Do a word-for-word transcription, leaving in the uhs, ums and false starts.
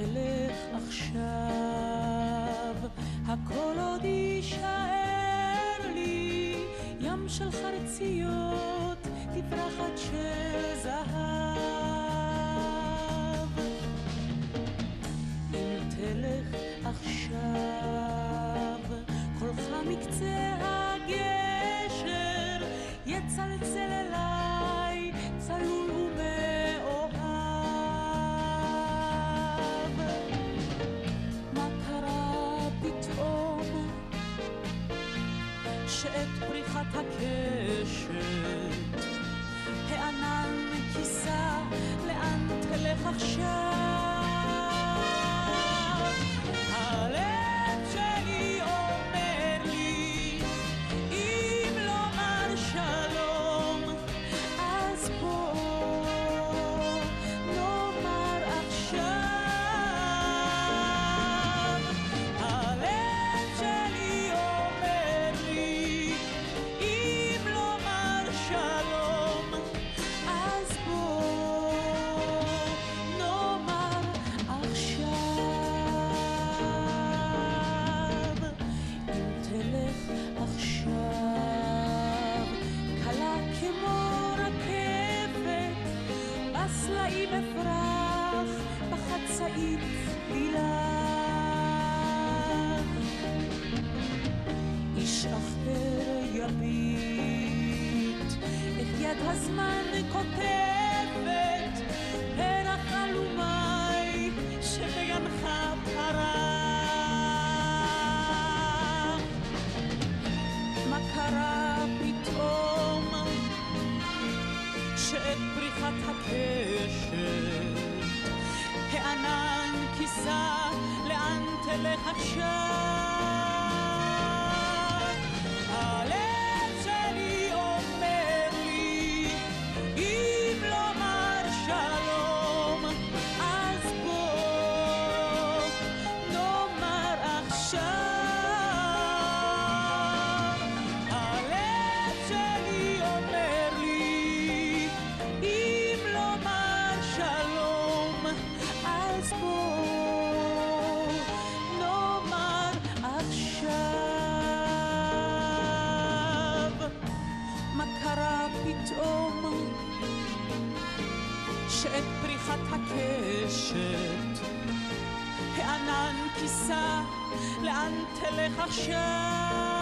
תלך עכשיו, הכל עוד יישאר לי, ים של חרציות, תפרחת של זהב. אם תלך עכשיו, קולך מקצה הגשר, יצלצל אליי, צלול ומאוהב. מה קרה פתאום, שאת פריחת הקשת, הענן כיסה, לאן תלך עכשיו? הלב שלי אומר לי, אם לומר שלום, אז בוא נאמר עכשיו. הלב שלי אומר לי, אם לומר שלום, אז בוא נאמר עכשיו. אם תלך עכשיו, קלה כמו רכבת, בסלעים אפרח, בחצאית לילך. איש אחר יביט, את יד הזמן כותבת, פרח אלומי שבגנך פרח. מה קרה פתאום, שאת פריחת הקשת, הענן כיסה, לאן תלך עכשיו? הלב שלי אומר לי, אם לומר שלום, אז בוא נאמר עכשיו. הלב שלי אומר לי, אם לומר שלום, אז בוא נאמר עכשיו. מה קרה פתאום, שאת פריחת הקשת, הענן כיסה, לאן תלך עכשיו?